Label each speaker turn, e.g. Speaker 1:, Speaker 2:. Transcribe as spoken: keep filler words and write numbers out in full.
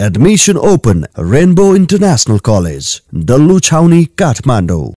Speaker 1: Admission open. Rainbow International College, Dallu Chhauni, Kathmandu.